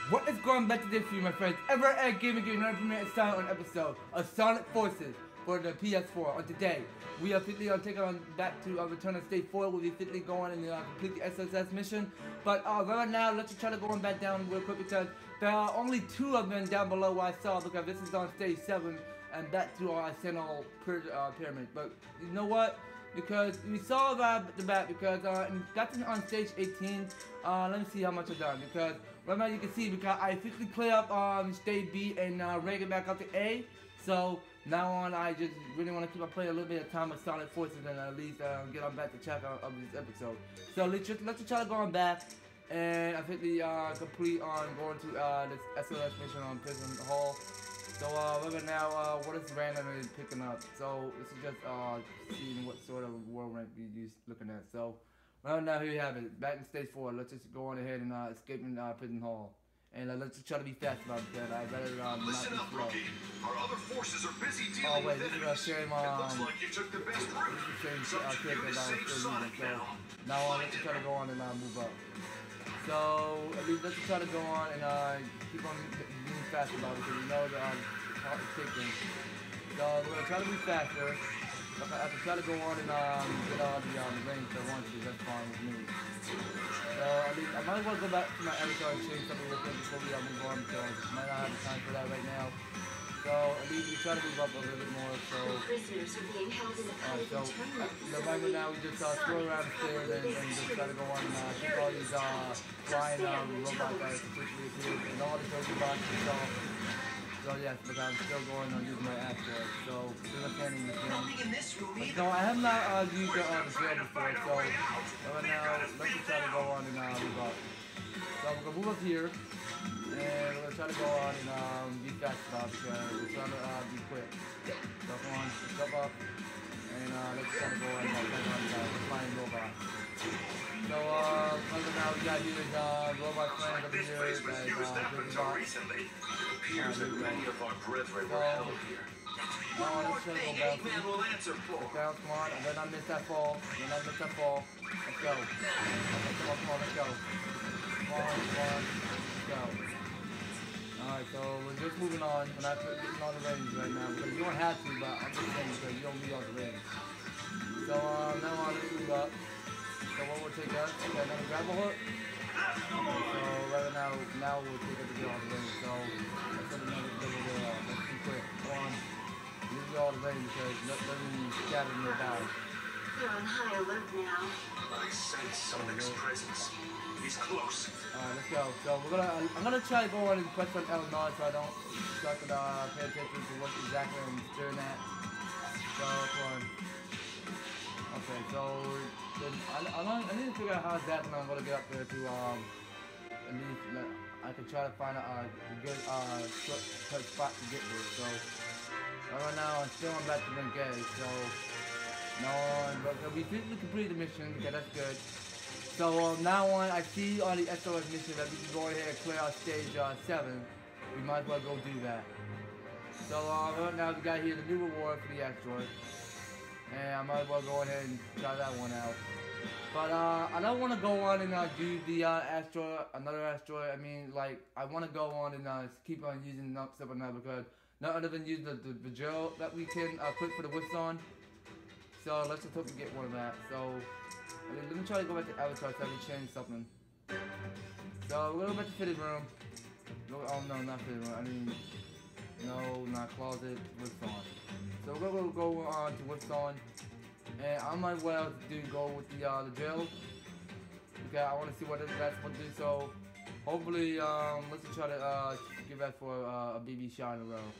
What is going back to this for you, my friends? EverEd Gaming giving another premiere installment on episode of Sonic Forces for the PS4. On today, we are officially taking on back to Return of State 4. We'll be officially going and complete the SSS mission. But right now, let's just try to go on back down real quick because there are only 2 of them down below what I saw because this is on stage 7 and back to our Sentinel pyramid. But you know what? Because we saw that the back because that's on stage 18. Let me see how much I've done because right now you can see because I officially cleared up stage B and ran it back up to A. So now on I just really want to keep on playing a little bit of time with Sonic Forces and at least get on back to check out of this episode. So let's just try to go on back and officially complete on going to this SOS mission on Prison Hall. So right now, what is randomly picking up? So this is just seeing what sort of world rank you're looking at. So right now, here you have it. Back in stage 4. Let's just go on ahead and escape in Prison Hall. And let's just try to be fast about it. I'd rather not be slow. Our other forces are busy dealing wait, with this is same looks like you took the best route. This is the It's up to same you to save Sonic now. Now on, let's try to go on and move up. So at least let's try to go on and keep on being fast about it because we know that it's taking. So we're gonna try to be faster. I have to try to go on and get all the range I want to. That's fine with me. So at least I might as well go back to my avatar and change something real quick before we move on because I might not have the time for that right now. So at least we try to move up a little bit more. So prisoners are being held in the right now we just scroll around the stairs and just try to go on and keep all these flying robots that particularly appeared and all the robots and stuff. So yes, but I'm still going on using my asteroid. So still a fan in this game. No, I have not used the drill before. So right now let's just try to go on and move up. So we're gonna move up here. And we're gonna try to go on and be fast about because we're trying to be quick. So come on, let's jump up and let's try to go on the flying robot. So right now we got here is robot flying over here is robot. Appears that many of our brethren were held here. Let's try to go bounce. Come on, and then I miss that fall. Let's go. Come on, let's go. Come on, let's go. Alright, so we're just moving on. We're not getting all the range right now because you don't have to, but I'm just saying because you don't need all the range. So now on, let's move up. So what will take us? Okay, another grapple hook. Okay, so right now we'll take us to get all the range. So let's put another double there. Let's be quick. Come on. Give me all the range because let me scatter nearby. You're on high alert now. I sense Sonic's presence. He's close. Alright, let's go. So I'm gonna try to go on and press on L9 so I can pay attention to what exactly I'm staring at. So come on. Okay, so then I need to figure out how exactly I'm gonna get up there to at least I can try to find a good shortcut spot to get there. So right now I'm still on back to Bengay, so no, but we didn't complete the mission because that's good. So now on, I see on the SOS mission that we can go ahead and clear out stage 7. We might as well go do that. So right now we got here the new reward for the asteroid. And I might as well go ahead and try that one out. But I don't want to go on and do the asteroid, another asteroid. I mean, like, I want to go on and keep on using stuff now because not other than use the gel that we can put for the whips on. So let's just hope we get one of that. So let me try to go back to Avatar so I can change something. So we're going back to fitting room. Oh no, not fitting room. I mean, no, not closet. Whips on. So we're gonna go on to whips on, and I might well go with the gel. Okay, I want to see what that's supposed to do. So hopefully, let's just try to give that for a BB shot in a row.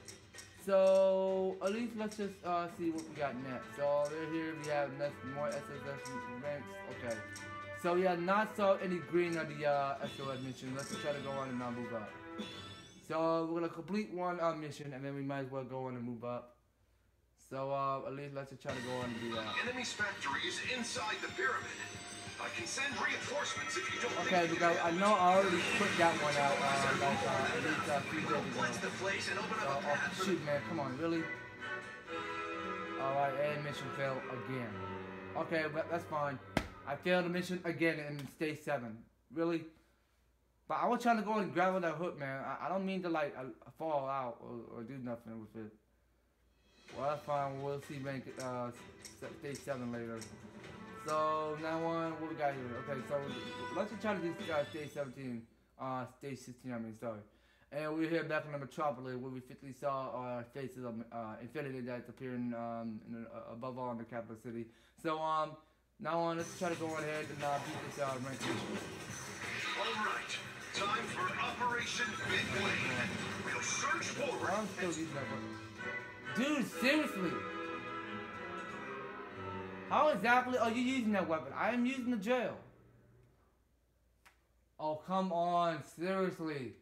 So at least let's just see what we got next. So over here we have more SSS ranks. Okay. So we have not saw any green on the SOS mission. Let's just try to go on and not move up. So we're gonna complete one mission and then we might as well go on and move up. So at least let's just try to go on and do that. Enemy's factory is inside the pyramid. I can send reinforcements if you don't okay, because I know I already put that one out at least a few days ago. Oh, shoot, man, come on, really? Alright, and mission failed again. Okay, but that's fine. I failed the mission again in stage 7. Really? But I was trying to go and grab that hook, man. I don't mean to like fall out or do nothing with it. Well, that's fine. We'll see. Make stage 7 later. So now on, what we got here? Okay, so let's just try to do stage 17. Stage 16. I mean, sorry. And we're here back in the Metropolis where we quickly saw faces of Infinity that's appearing above all in the capital city. So now on, let's try to go ahead and beat this ranking. All right, time for Operation Big Wave. We'll surge forward. I'm still using that weapon. Dude, seriously. How exactly are you using that weapon? I am using the jail. Oh, come on. Seriously.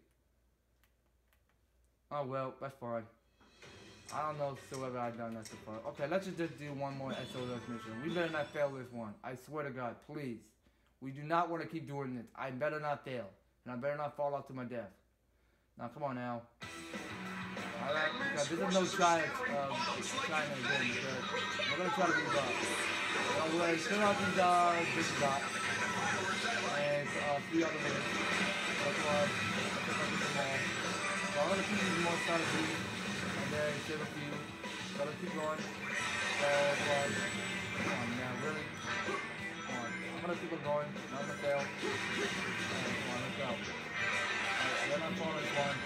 Oh, well, that's fine. I don't know still whether I've done that so far. Okay, let's just do one more SOS mission. We better not fail this one. I swear to God, please. We do not want to keep doing this. I better not fail. And I better not fall off to my death. Now, come on now. This is no try China again, because we're going to try to move up. So we're going to turn off these big dots. And 3 other ways. That's why I'm going to them all. So I'm going to keep these more strategies. And then save a few. So let's keep going. So, come on now, really? Come on. I'm going to keep on going. I'm going to fail. Alright, come on, let's go. Alright, then I'm falling this one.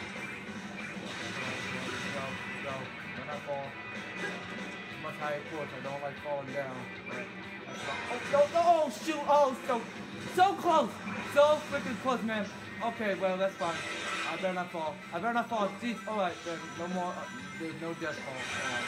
Go. When I fall, much higher course. I don't like falling down. Oh, shoot! Oh, so close, so freaking close, man. Okay, well that's fine. I better not fall. Jeez. All right, then no more. There's no death fall.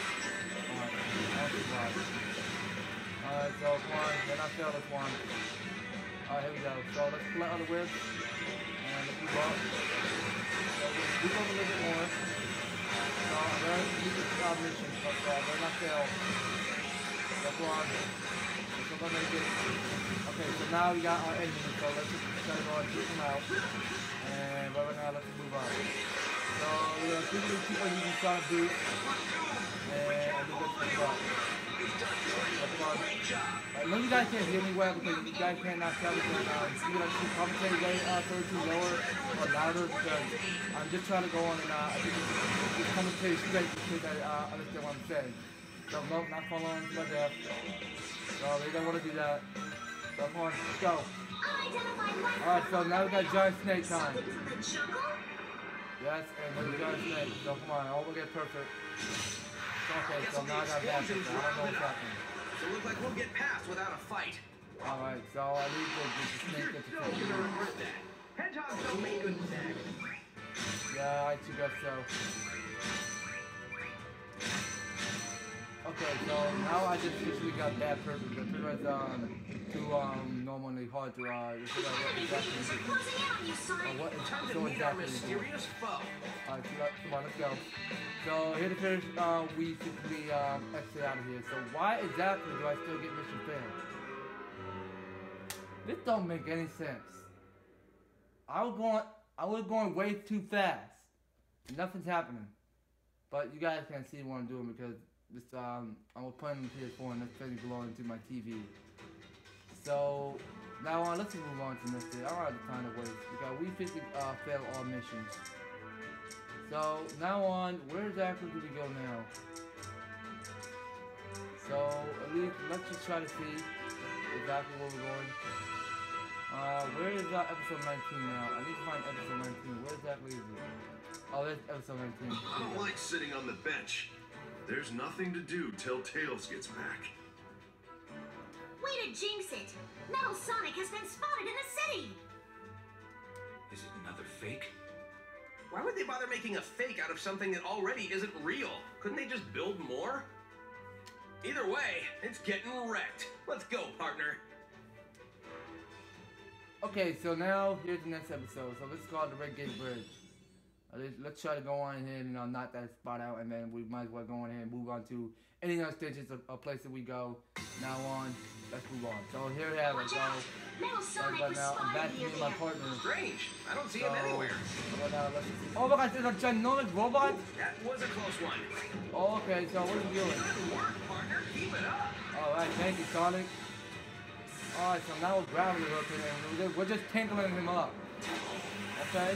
All right. So come on. Then I fail this one. All right, here we go. So let's split on the whip and let's move up. So we'll move up a little bit more. So I'm going to use this mission, but they're not fail. That's why I'm going to get it. Okay, so now we got our engine, so let's just try to go and shoot them out. And right now, let's move on. So we're going to keep on using Sonic Boot. And we're going to move on. I know you guys can't hear me well because you guys cannot tell me that you can compensate way too lower or louder because I'm just trying to go on and I think it's commentate straight because I understand what I'm saying. So nope, not following my death. So they don't want to do that. So come on, let's go. Alright, so now we got giant snake time. Yes, and there's giant snake. So come on, all will get perfect. Okay, so now I got that. I don't know what's happening. So it looks like we'll get past without a fight. Alright, so I need to get the snake get to You're gonna regret that. Hedgehogs don't make good snacks. Yeah, I too guess so. Okay, so now I just officially got bad purpose. The purpose too normally hard to figure out what exactly is what is Time to so meet our exactly mysterious foe. Alright, come on, let's go. So here to finish, we simply exit out of here. So why exactly do I still get mission failed? This don't make any sense. I was going way too fast. Nothing's happening. But you guys can't see what I'm doing because this I was playing on PS4 and it's pretty blowing into my TV. So now on, let's move on to next day. I don't have the time to waste because we physically failed all missions. So now on, where exactly do we go now? So at least let's just try to see exactly where we're going. Where is episode 19 now? I need to find episode 19. Where exactly is it? Oh, there's episode 19. I don't like sitting on the bench. There's nothing to do till Tails gets back. Way to jinx it! Metal Sonic has been spotted in the city! Is it another fake? Why would they bother making a fake out of something that already isn't real? Couldn't they just build more? Either way, it's getting wrecked. Let's go, partner. Okay, so now here's the next episode. So this is called the Red Gate Bridge. Let's try to go on ahead and knock that spot out, and then we might as well go on ahead and move on to any other stages of places we go. Now on, let's move on. So here we have it. So right now, I'm back to my partner. Strange. I don't see him anywhere. Right now, let's see. Oh my gosh, there's a ginormous robot? That was a close one. Oh, okay, so what are you doing? Good work, partner. Keep it up. Alright, thank you, Sonic. Alright, so now we're gravity rotating and we're just tinkling him up. Okay.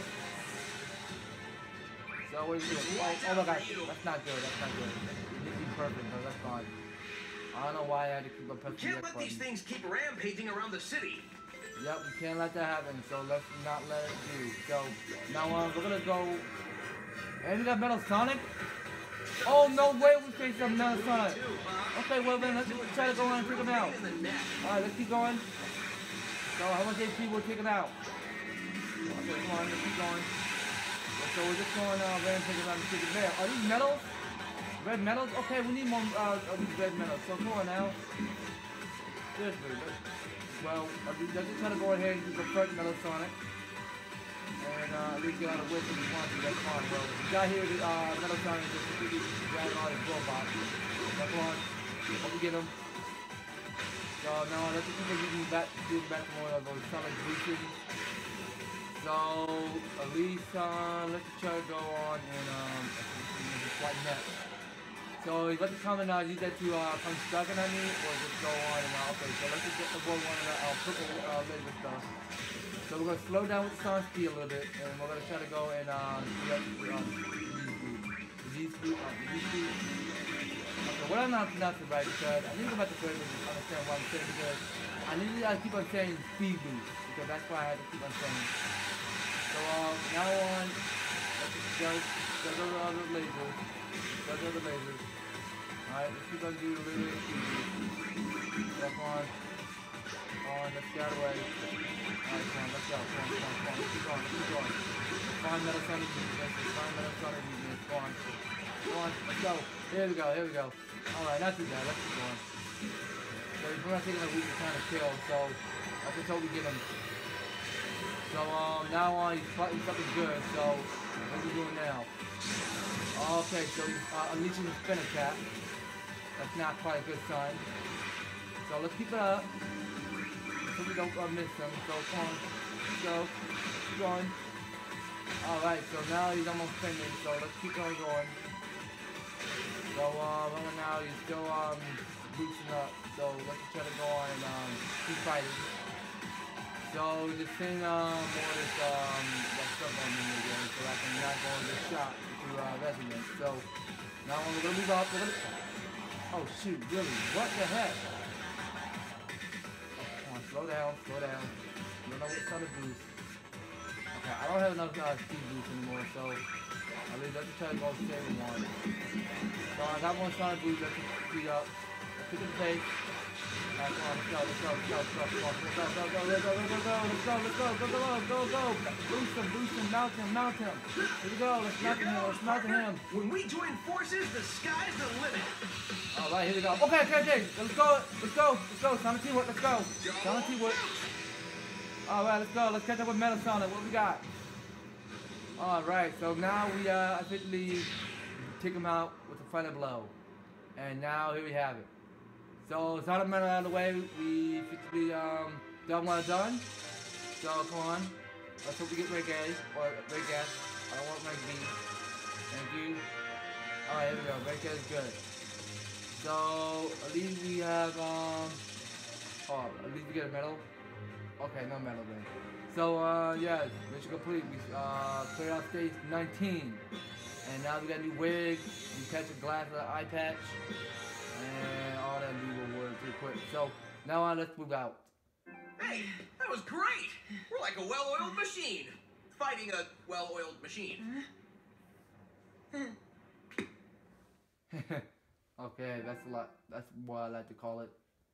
So what is it? Oh my gosh, that's not good. That's not good. It needs to be perfect, though. That's fine. I don't know why I had to keep on pressing the Can't X let button. these things keep rampaging around the city. Yep, we can't let that happen, so let's not let it do. So, now we're gonna go... And we got Metal Sonic? Oh, no way we faced some Metal Sonic! Okay, well then, let's try to go on and take him out. Alright, let's keep going. So, how much HP will take him out? Okay, come on, let's keep going. So we're just going rampage around the city there. Are these metals? Red metals? Okay, we need more of these red metals. So come on now. Seriously, well, let's just try to go ahead and do the first Metal Sonic. And at least get out of the way if we want to. That's fine. Well, the guy here, Metal Sonic, just completely dragging all his robots. So come on. Hope we get him. So now let's just keep doing back to more of those Sonic boosts. So, at least, let's try to go on and, white net. So, you got to comment, use that to, come stucking on me, or just go on and, okay, so let's just get the one of the, purple, laser stuff. So, we're gonna slow down with the sound speed a little bit, and we're gonna try to go and, disease speed. Okay, what I'm not pronouncing right, because I need to go back to further to understand what I'm saying, because I need to keep on saying speed boost, because that's why I had to keep on saying. So now on, let's just go to the other lasers. Go to the lasers. Alright, let's keep on doing the laser speed. Step on. Let's get away. Alright, come on, let's go. Come on. Let's keep going. Find Metal Sonic movements. Find Metal Sonic movements. Come on, let's go. Here we go. Alright, not too bad. Let's keep going. So we're not taking a week to kind of kill, so I just hope we get him. So now on, he's fighting something good, so what are we doing now? Okay, so he's unleashing the spin attack. That's not quite a good sign. So let's keep it up. So we don't miss him. So come on, let's go. Keep going. Alright, so now he's almost finished, so let's keep on going. So now he's still boosting up. So let's try to go on and keep fighting. So this thing more this that stuff on me again, so I can not go and get shot to resident. So now we're gonna move up. Oh shoot, really? What the heck? Oh, come on, slow down. You don't know what kind of boost. Okay, I don't have enough speed boost anymore, so at least let's try to go save one. So I got one sonic boost, let's speed up. Let's pick up the pace. Alright, come on, let's go. Go. Boost him, mount him. Here we go, let's mount him. When we join forces, the sky's the limit. Alright, here we go. Okay. Let's go. Sonic teamwork, let's go. Sonic teamwork. Alright, let's go. Let's catch up with Metal Sonic. What we got? Alright, so now we officially take him out with a final blow. And now here we have it. So Sonic Metal out of the way, we officially done what I've done. So come on. Let's hope we get Ray Gas. I don't want Ray B. Thank you. Alright, here we go. Ray Gas is good. So at least we have at least we get a medal. Okay, no medal then. So yes, mission complete. We cleared out stage 19. And now we got a new wig, we catch a glass of the eye patch, and all that new rewards real quick. So now on, let's move out. Hey, that was great! We're like a well-oiled machine. Fighting a well-oiled machine. Okay, that's a lot. That's what I like to call it.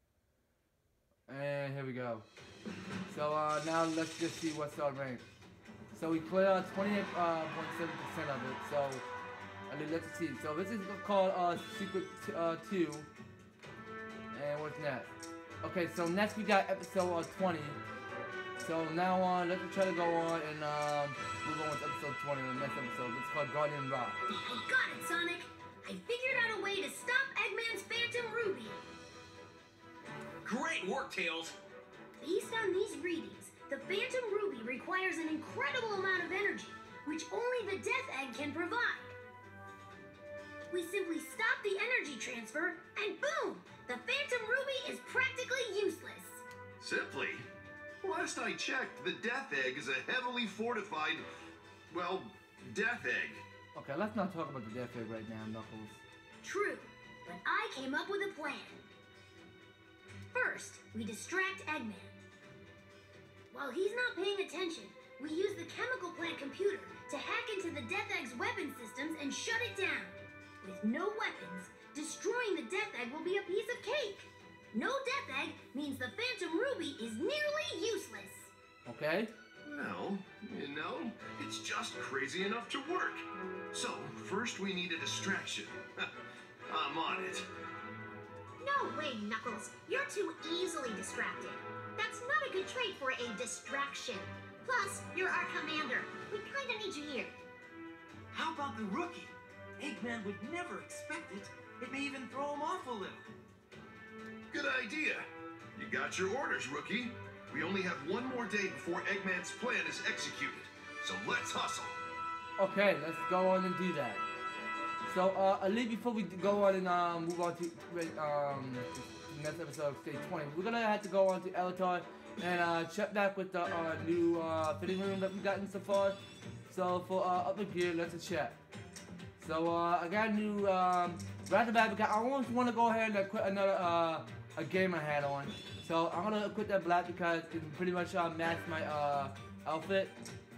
And here we go. So now let's just see what's our rank. So we cleared out 28.7% of it. So I mean, let's see. So this is called Secret 2. And what's next? Okay, so next we got episode 20. So now on, let's try to go on and move on with episode 20, the next episode. It's called Guardian Rock. I got it, Sonic. I figured out a way to stop Eggman's Phantom Ruby. Great work, Tails. Based on these readings, the Phantom Ruby requires an incredible amount of energy, which only the Death Egg can provide. We simply stop the energy transfer, and boom! The Phantom Ruby is practically useless. Simply? Last I checked, the Death Egg is a heavily fortified, well, Death Egg. Okay, let's not talk about the Death Egg right now, Knuckles. True, but I came up with a plan. First, we distract Eggman. While he's not paying attention, we use the chemical plant computer to hack into the Death Egg's weapon systems and shut it down. With no weapons, destroying the Death Egg will be a piece of cake. No Death Egg means the Phantom Ruby is nearly useless. Okay? Well, you know, it's just crazy enough to work. So, first we need a distraction. I'm on it. No way, Knuckles. You're too easily distracted. That's not a good trait for a distraction. Plus, you're our commander. We kinda need you here. How about the rookie? Eggman would never expect it. It may even throw him off a little. Good idea. You got your orders, Rookie. We only have one more day before Eggman's plan is executed. So let's hustle. Okay, let's go on and do that. So, Ali, before we go on and move on to the next episode of Stage 20, we're gonna have to go on to Elatar and check back with the new fitting room that we've gotten so far. So, for upper gear, let's check. So, I got a new right bad because I almost want to go ahead and equip another a gamer hat on. So, I'm gonna equip that black because it pretty much match my outfit.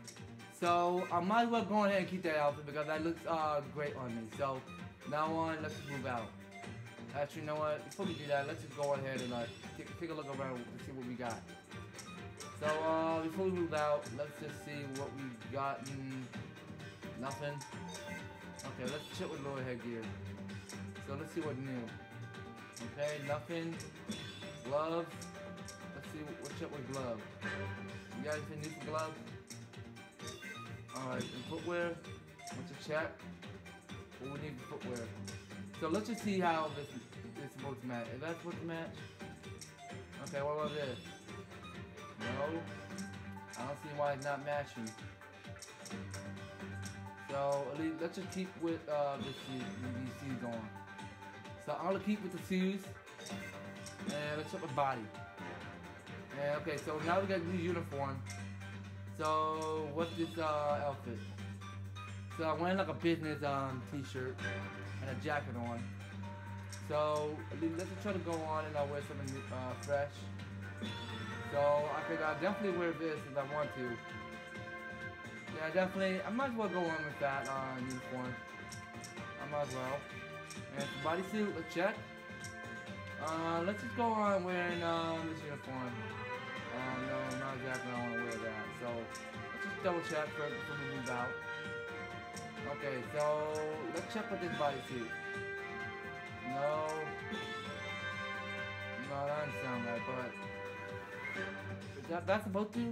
So I might as well go ahead and keep that outfit because that looks great on me. So now on, let's just move out. Actually, you know what? Before we do that, let's just go ahead and take a look around to see what we got. So before we move out, let's just see what we got. Nothing. Okay, let's check with lower headgear. So let's see what's new. Okay, nothing. Gloves. Let's see what's up with gloves. You guys anything new for gloves? Alright, and footwear, let's just check what we need for footwear. So let's just see how this is supposed to match. Is that supposed to match? Okay, what about this? No, I don't see why it's not matching. So at least let's just keep with these shoes on. So I'm gonna keep with the shoes, and let's check the body. And okay, so now we got a new uniform. So what's this outfit? So I'm wearing like a business t-shirt and a jacket on. So let's just try to go on and I'll wear something fresh. So I could definitely wear this if I want to. Yeah, definitely. I might as well go on with that uniform. I might as well. And the bodysuit, let's check. Let's just go on wearing this uniform. No, not exactly. I want to wear that. So let's just double check before we move out. Okay, so let's check with this bodysuit. No, that doesn't sound right. But that's supposed to.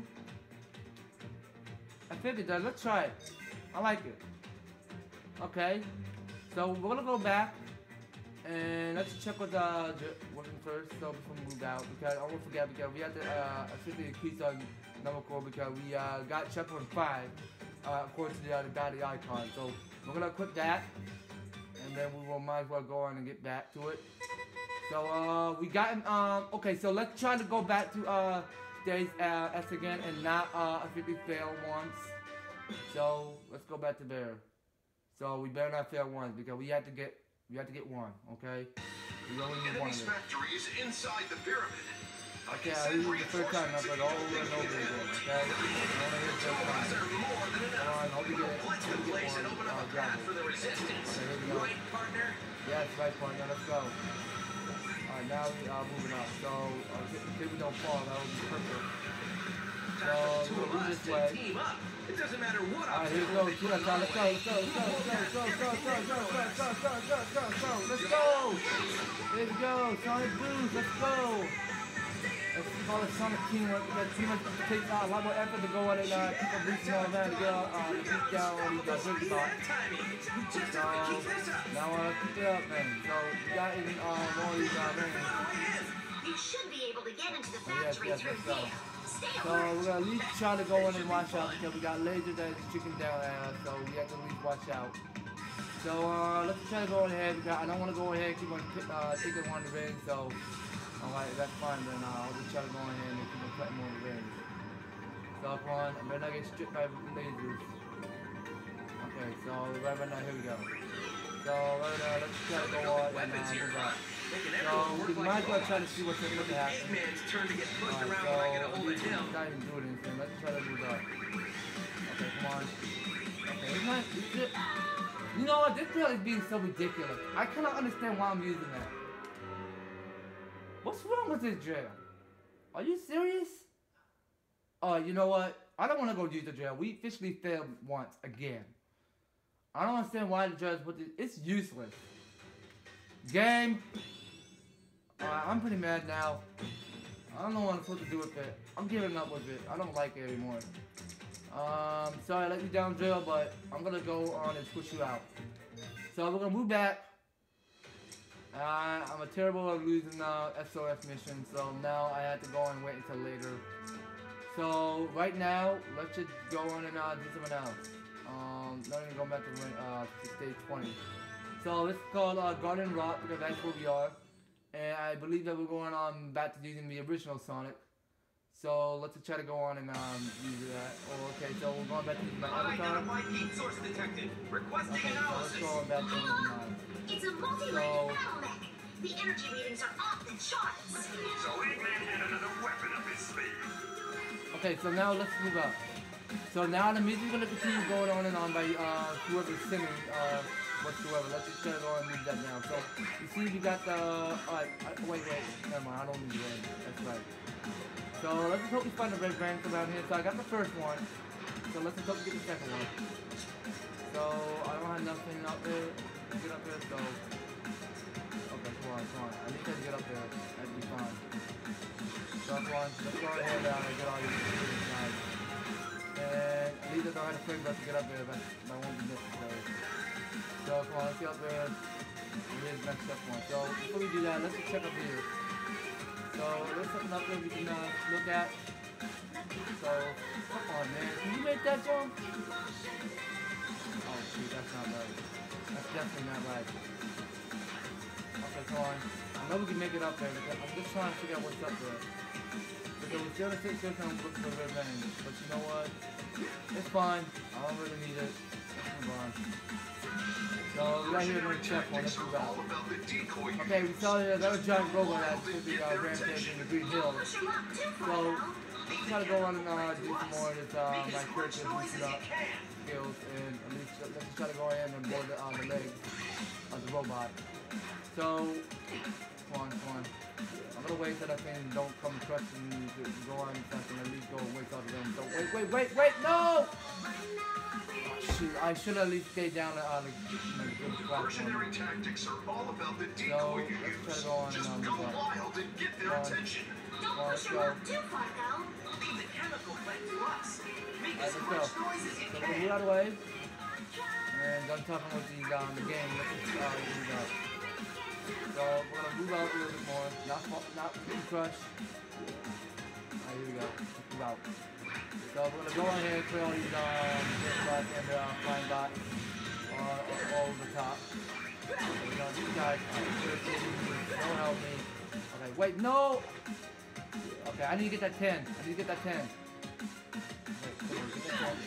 I think it does. Let's try it. I like it. Okay, so we're gonna go back. And let's check with working first, so before we move out, because I won't forget because we have to officially increase our number core because we got checkpoint 5 according to the battery icon. So we're gonna equip that, and then we will might as well go on and get back to it. So we got okay. So let's try to go back to stage S again and not officially fail once. So let's go back to there. So we better not fail once because we have to get one, okay? We only need one of them. Factories inside the pyramid. Okay, I use the first time, I put over and over again, okay? I want to hit the first time. Come on, hope you get it. Drop it. Okay, here we go. Yes, right partner, let's go. Alright, now we are moving up. So, if we don't fall, that would be perfect. So, we'll move this way. It doesn't matter what. Alright, here we go. Let's go. Let's go. There we go. Sonic Boost. Let's go. Let's call it Sonic Teamwork. That too much takes a lot more effort to go on and keep on boosting all that to get beat down all these big spots. So now keep it up, man. So we got even more of these rings. You should be able to get into the factory through there. So we're gonna at least try to go in and watch out because we got laser that's chicken down at us, so we have to at least watch out. So let's try to go ahead because I don't want to go ahead and keep on taking one of the rings. So alright, that's fine then. I'll just try to go ahead and keep on cutting more of the rings. So come on, I better not get stripped by lasers. Okay, so right now, here we go. So right now, let's try to go on and move up. So we might as well try to see what's going to happen. Eggman's turn to get pushed Alright, around when I get a hold of he's him. not even doing anything. Let's try to move up. Okay, come on. Okay, it's not, you know what? This drill is being so ridiculous. I cannot understand why I'm using that. What's wrong with this drill? Are you serious? You know what? I don't want to go use the drill. We officially failed once again. I don't understand why the drill put this. It's useless. Game. I'm pretty mad now. I don't know what I'm supposed to do with it. I'm giving up with it. I don't like it anymore. Sorry I let you down, drill, but I'm gonna go on and push you out. So we're gonna move back. I'm a terrible at losing SOS mission, so now I have to go and wait until later. So right now, let's just go on and do something else. Not even going back to stage 20. So this is called Garden Rock because that's where we are, and I believe that we're going on back to using the original Sonic. So let's just try to go on and use that. Oh, okay, so we're going back to using my avatar. heat source detected. Requesting Okay, so let's go on back to using mine. It's a multi-layered battle mech. The energy readings are off the charts. So Eggman had another weapon up his sleeve. Okay, so now let's move up. So now the music's gonna continue going on and on by whoever's singing, whatsoever. Let's just try to go and move that down. So you see we got the alright, wait, never mind, I don't need the red. That's right. So let's just hope we find the red ranks around here. So I got the first one. So let's just hope we get the second one. So I don't have nothing out there to get up there, so okay, come on. I need to get up there. That'd be fine. So come on, let's go ahead and get all these guys. And at least I don't have to frame to get up there, but that won't be necessary. So come on, let's get up there. Here's the next checkpoint. So before we do that, let's just check up here. So there's something up there we can look at. So come on, man, can you make that jump? Oh shoot, that's not right. That's definitely not right. Okay, come on. I know we can make it up there. I'm just trying to figure out what's up there. Because we're still in 6 I'm looking for red vein. But you know what? It's fine. I don't really need it. Let's move on. So right here we're gonna check one. Let's move out. Okay, we saw that was giant robot that should be rampaging in the Green Hills. So let's try to go on and do some more of this my character boosted up skills, and at least let's try to go in and board the legs of the robot. So come on. I'm gonna wait till that thing don't come crushing me to go on something, at least go and wait till the end. So wait, no! Oh, shoot, I should at least stay down on the good platform. Mercenary tactics are all about the decoy you use. Just go wild and get their attention. Don't push them up too far, though. Leave the chemical plant to us. Make Alright, as let's go. much noise as you So we're can. gonna move out of the way. And I'm talking with the game. Let's just move out. So we're gonna move out a little bit more. Not too crush. Alright, here we go. Let's move out. So we're gonna go on here and clear all these spots and flying dots all over the top. So we got these guys. Don't help me. Okay, wait, no! Okay, I need to get that 10. Wait, come on, get that 10.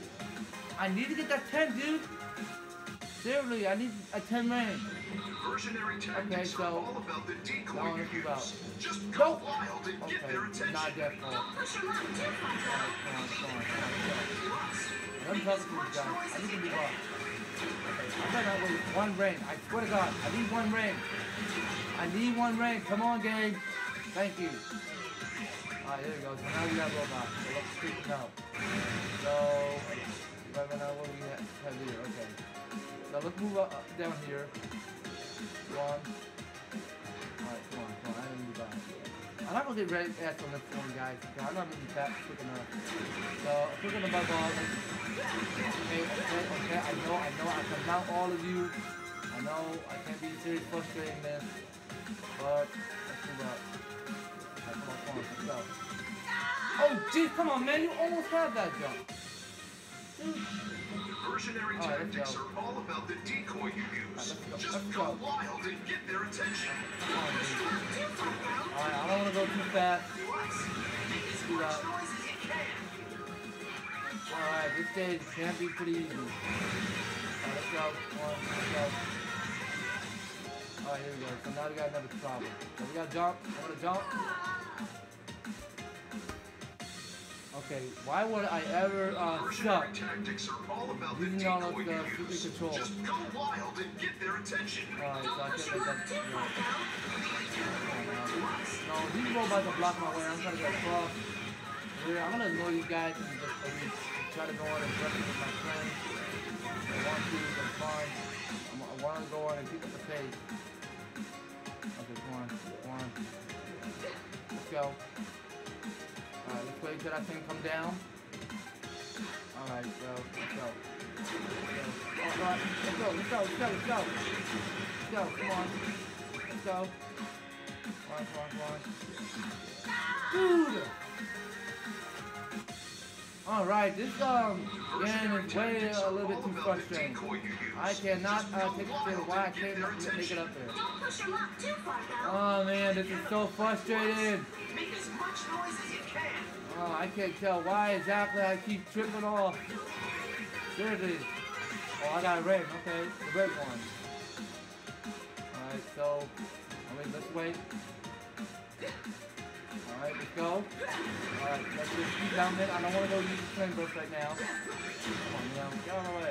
I need to get that 10, dude! Seriously, I need a 10 range. Mercenary tactics so are all about the decoy now you let's move out. use. Just go Nope. wild and get Okay, their attention. not that far. Don't push them up too far, though. Come on. Let me talk to these guys. I need to move up. Okay, I got that with one ring. I swear to God, I need one ring. I need one ring. Come on, game. Thank you. Alright, there we go. So now we got robot. So let's speak it out. So, right now, what do we have here? Okay. So let's move up down here. One. Alright, come on. I didn't move up. I'm not gonna get ready to ask on this one, guys. I'm not moving fast quick enough. So, click on the bug ball. Okay. I know. I can mount all of you. I know I can't be serious frustrating this. But let's move up. Come on, let's go. Oh, jeez, come on, man. You almost had that jump. Dude. Mercenary tactics are all about the decoy you use. Just go wild and get their attention. Alright, I don't want to go too fast. Make as Do much that. noise as you can. Alright, this stage can be pretty easy. Alright, let's go. Come on, let's go. Alright, here we go. So now we got another problem. So we gotta jump. I'm gonna jump. Okay, why would I ever suck tactics are all about using all of the stupid control? Just go wild and get their attention. Alright, so I Don't push can't your make luck that. too far, though. No, these robots are blocking my way. I'm trying to get across. Here, I'm gonna ignore these guys and just at least try to go on and run with my friends. I want to, but fine. I want to go on and keep up the pace. Okay, come on, come on. Let's go. Alright, let's wait till that thing come down. Alright, so let's go. Alright, let's go, let's go, let's go, let's go. Let's go, come on. Let's go. Come on, come on, come on. Dude! Alright, this game is way a little bit too frustrating. I cannot take it through. Why I can't make it up there? Don't push your luck too far, though. Oh man, this is so frustrating. Make as much noise as you can. Oh, I can't tell why exactly I keep tripping off. Seriously. Oh, I got a red. Okay, the red one. Alright, so, let's wait. Alright, let's go. Alright, let's just keep down there. I don't want to go use the flame burst right now. Come on, Neil. Get out of the way.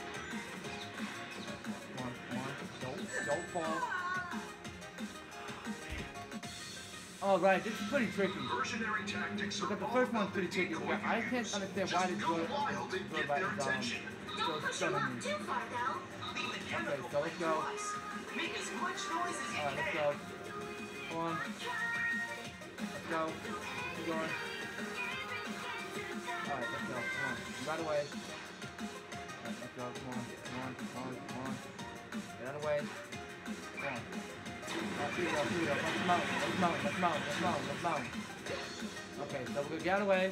Come on, come on. Don't fall. Alright, this is pretty tricky. Versionary tactics are Because the all first one's about pretty the tricky. decoy I you can't use. understand Just why this go joy wild and get by their is attention. so Don't push your stunning luck me. too far, though. Leave the Okay, chemical so let's go. Make as much noise as you Alright, let's can. go. Come on. Let's go. Keep going. Alright, let's go. Come on. Right away. Alright, let's go. Come on. Come on. Come on. Come on. Get out of the way. Come on. Alright, here we go. Here we go. Let's mount. Let's mount. Let's mount. Let's mount. Let's mount. Okay, so we're gonna get out of the way.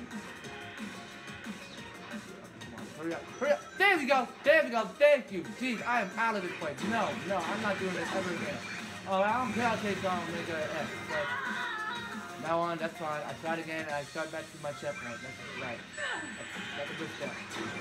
Come on. Hurry up. Hurry up. There we go. There we go. Thank you. Jeez, I am out of this place. No, no, I'm not doing this ever again. Oh, I don't care. I'll take make a F. But now on, that's fine. I tried again and I start back to my checkpoint. That's right. That's a good step.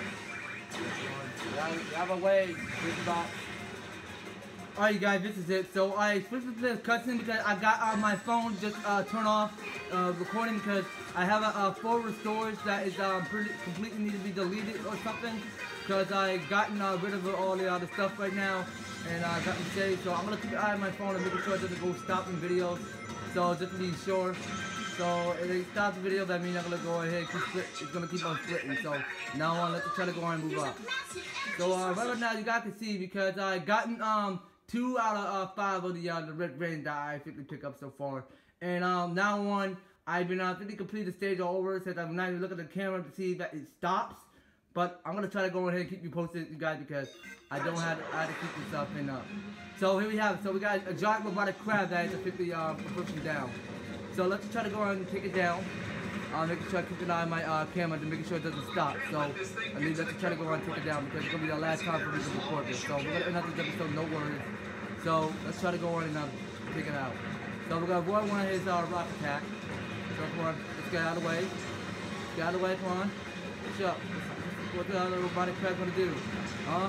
You have a way, this box. Alright, you guys, this is it. So I switched to the cutscene because I got my phone just turned off recording because I have a folder storage that is completely need to be deleted or something because I gotten rid of all the other stuff right now and I got me saved. So I'm gonna keep an eye on my phone and making sure it doesn't go stopping videos. So just to be sure. So if it stops the video, that means I'm gonna go ahead and keep split. It's gonna keep on splitting. So now on, let's try to go on and move up. So right now you guys can see because I gotten 2 out of 5 of the red rain that I quickly pick up so far. And now on, I've been quickly complete the stage all over since I'm not even looking at the camera to see that it stops. But I'm gonna try to go ahead and keep you posted, you guys, because I don't have I have to keep this stuff in up. So here we have it. So we got a giant robotic crab that is quickly pushing down. So let's try to go ahead and take it down. Making sure I keep an eye on my camera to make sure it doesn't stop. So I mean, let's try to go ahead and take it down because it's gonna be the last time for me to record this. So we're gonna end up this episode, no worries. So let's try to go on and take it out. So we're gonna avoid one of his rock attack. So come on, let's get out of the way. Get out of the way, come on. What's up? What the other robotic crab gonna do? Huh?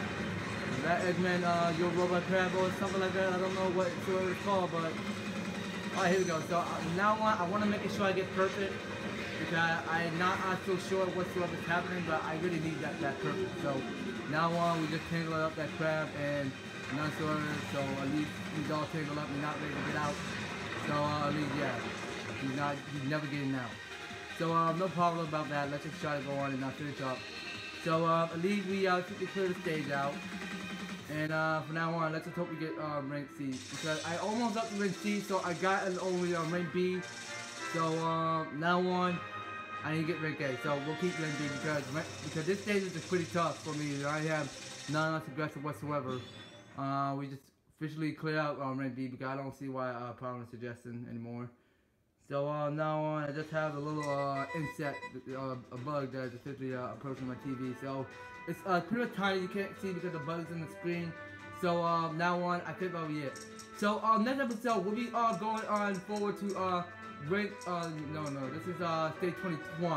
Is that Eggman, your robot crab or something like that? I don't know what it's called, but alright, here we go. So now on, I want to make sure I get perfect because I'm not so sure whatsoever's happening, but I really need that perfect. So now on, we just tangle up that crab and not sure. So at least he's all tangled up and not ready to get out. So at least yeah, he's never getting out. So no problem about that. Let's just try to go on and finish up. So at least we quickly clear the stage out. And from now on, let's just hope we get rank C. Because I almost up to rank C, so I got only rank B. So now on, I need to get rank A. So we'll keep rank B because this stage is just pretty tough for me. I have none of aggressive whatsoever. We just officially clear out rank B because I don't see why problem is suggesting anymore. So now on, I just have a little insect, a bug that is officially approaching my TV. So it's pretty much tiny, you can't see because the bug's in the screen. So now on, I think that'll be it. So next episode, we'll be going on forward to rank, no, this is stage 21. So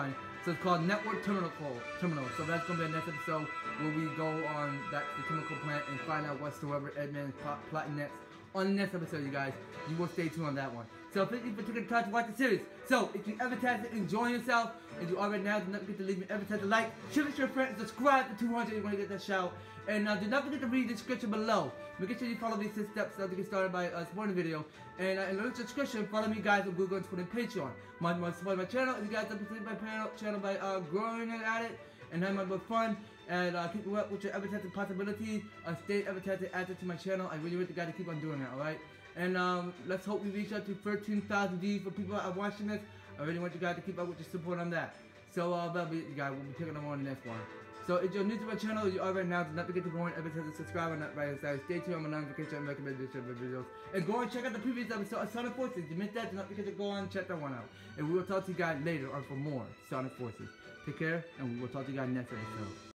So it's called Network Terminal. So that's gonna be the next episode where we go on the chemical plant and find out whatsoever Eggman is plotting next. On the next episode, you guys, you will stay tuned on that one. So thank you for taking the time to watch the series. So if you ever tend to enjoy yourself, and you already now, do not forget to leave me every time to like, share it to your friends, subscribe to 200 if you want to get that shout. And do not forget to read the description below. Make sure you follow these 6 steps to get started by supporting the video. And in the description, follow me guys on Google and Twitter and Patreon. Support my channel if you guys have supported my channel by growing it at it and having more fun. And keep me up with your advertising possibilities. Stay advertising added to my channel. I really want the guy to keep on doing that, alright? And let's hope we reach out to 13,000 views for people that are watching this. I really want you guys to keep up with your support on that. So that'll be you guys. We'll be taking them on the next one. So if you're new to my channel, you already now, do not forget to go and subscribe on that right side. Stay tuned on my notification and recommendation videos. And go and check out the previous episode of Sonic Forces. You missed that, do not forget to go on and check that one out. And we will talk to you guys later on for more Sonic Forces. Take care, and we will talk to you guys next episode.